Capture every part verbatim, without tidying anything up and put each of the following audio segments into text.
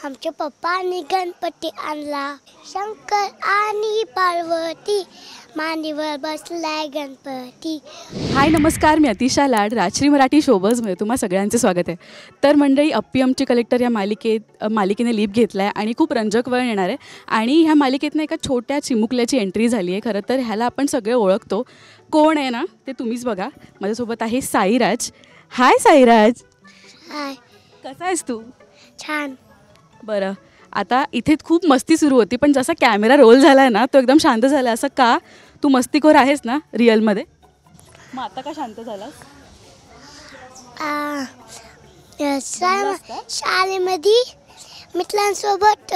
आमच्या पप्पांनी गणपती आणला. शंकर आणि पार्वती मांडीवर बसलाय गणपती. हाय नमस्कार, मी अतिशा लाड, राजश्री मराठी शोबजमध्ये तुम्हा सगळ्यांचे स्वागत आहे. तर मंडळी, अप्पी आमची कलेक्टर या मालिकेत मालिकेने लीप घेतला आहे आणि खूप रंजक वळण येणार आहे. आणि ह्या मालिकेतनं एका छोट्या चिमुकल्याची एंट्री झाली आहे. खरं तर ह्याला आपण सगळे ओळखतो. कोण आहे ना ते तुम्हीच बघा. माझ्यासोबत आहे साईराज. हाय साईराज. हाय. कसा आहेस तू? छान. बरं, आता इथे खूप मस्ती सुरू होती, पण जसा कॅमेरा रोल झाला आहे ना तो एकदम शांत झाला. असं का? तू मस्तीखोर आहेस ना रिअलमध्ये? मग आता का शांत झालास? शाळेमध्ये मित्रांसोबत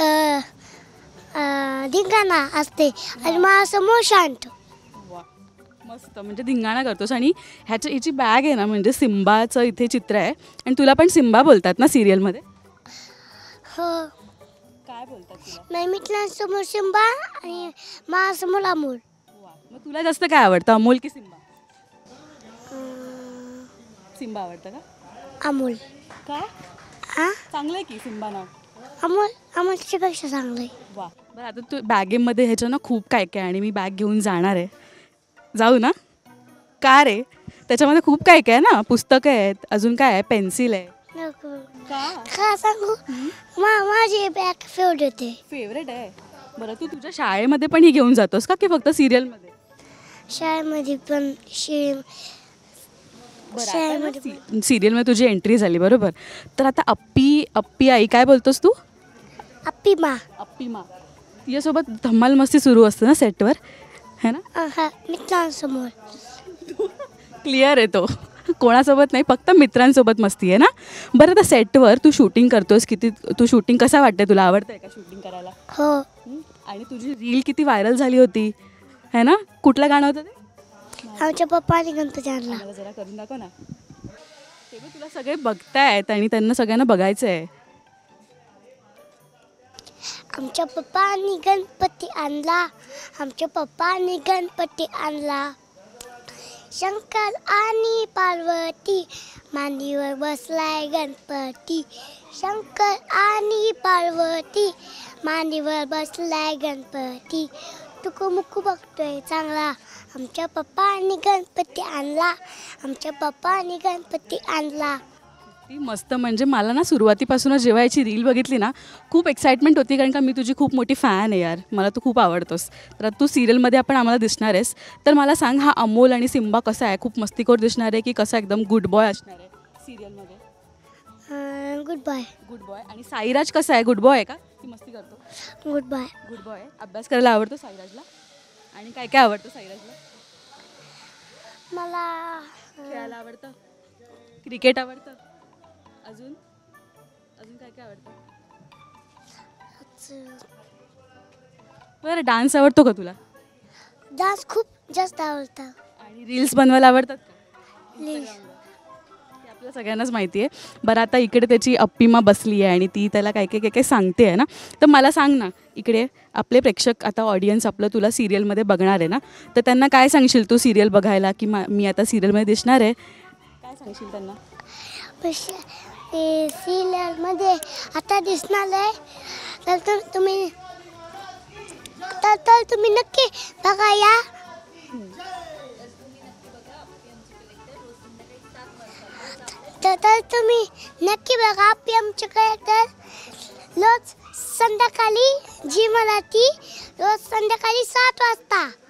धिंगाणा असते आणि माझ्यासमोर शांत. वा, मस्त. म्हणजे धिंगाणा करतोस. आणि ह्याची हिची बॅग आहे ना, म्हणजे सिम्बाचं इथे चित्र आहे. आणि तुला पण सिम्बा बोलतात ना सिरियलमध्ये? हो. काय बोलतात तुला? नाही, मित्रांसमोर सिम्बा आणि माझ्यासमोर अमोल. वा, मग तुला जास्त काय आवडतं, अमोल की सिम्बा? सिम्बा आवडतं का? अमोल. का? हां, चांगलं आहे की सिम्बा नाव. अमोल अमोलच्या पेक्षा चांगलं आहे. वा, बरं. आता तू बॅगेमध्ये ह्याच्या ना खूप काय काय, आणि मी बॅग घेऊन जाणार आहे. जाऊ ना? का रे? त्याच्यामध्ये खूप काय काय ना, पुस्तकं आहेत, अजून काय आहे, पेन्सिल आहे. नको. का? का सांगू? मा माझी बॅग फेवरेट आहे. फेवरेट आहे. बरं, तू तुझ्या शाळेमध्ये पण ही घेऊन जातोस का की फक्त सिरियलमध्ये? शाळेमध्ये पण शे शाळेमध्ये सिरियलमध्ये तुझी एंट्री झाली, बरोबर. तर आता अप्पी अप्पी आई काय बोलतोस तू? अप्पी मा. अप्पी मा. तिच्यासोबत धम्माल मस्ती सुरू असते ना सेटवर, है ना? हा, मित्रांसमोर. क्लिअर आहे तो. कोणासोबत नाही, फक्त मित्रांसोबत मस्ती आहे ना. बरं, आता सेटवर तू शूटिंग करतोस. किती तू शूटिंग कसं वाटतंय तुला? आवडतंय का शूटिंग करायला? हो. आणि तुझी रील किती व्हायरल झाली होती, है ना? कुठलं गाणं होतं ते? आमच्या पप्पाने गणपती आणला. मला जरा करून दाखव ना. तेव्हा तुला सगळे बघतायत आणि त्यांना सगळ्यांना बघायचं आहे. आमच्या पप्पांनी गणपती आणला. आमच्या पप्पांनी गणपती आणला. शंकर आणि पार्वती मांडीवर बसलाय गणपती. शंकर आणि पार्वती मांडीवर बसलाय गणपती. तुकू मुकू बघतोय चांगला. आमच्या पप्पांनी गणपती आणला. आमच्या पप्पांनी गणपती आणला. ती मस्त. म्हणजे मला ना सुरुवातीपासूनच जेव्हा याची रील बघितली ना खूप एक्साइटमेंट होती, कारण का मी तुझी खूप मोठी फॅन आहे यार. मला तू खूप आवडतोस. तर तू सिरियलमध्ये आपण आम्हाला दिसणार आहेस. तर मला सांग, हा अमोल आणि सिम्बा कसा आहे? खूप मस्तीखोर दिसणार आहे की कसा एकदम गुड बॉय असणार आहे सिरियलमध्ये? Good boy. Good boy. आणि साईराज कसा आहे? गुड बॉय आहे का की मस्ती करतो? Good boy. Good boy. अभ्यास करायला आवडतो साईराजला? आणि काय काय आवडतं साईराजला? मला खेळायला आवडतं, क्रिकेट आवडतं, अजून अजून काय काय आवडतं? बरं, डान्स आवडतो का तुला? डान्स खूप जास्त आवडतं. आणि रील्स बनवायला आवडतात का? रील्स हे आपल्या सगळ्यांनाच माहिती आहे. बरं, आता इकडे त्याची अप्पीमा बसली आहे आणि ती त्याला काय काय काय काय सांगते आहे ना. तर मला सांग ना, इकडे आपले प्रेक्षक, आता ऑडियन्स आपलं तुला सिरियलमध्ये बघणार आहे ना, तर त्यांना काय सांगशील तू सिरियल बघायला की मा मी आता सिरियलमध्ये दिसणार आहे, काय सांगशील त्यांना? ते सिरियलमध्ये आता दिसणार आहे, तर तर तुम्ही तर तर तुम्ही नक्की बघा या. तर तर तुम्ही नक्की बघा अप्पी आमची कलेक्टर रोज संध्याकाळी जी मराठी रोज संध्याकाळी सात वाजता.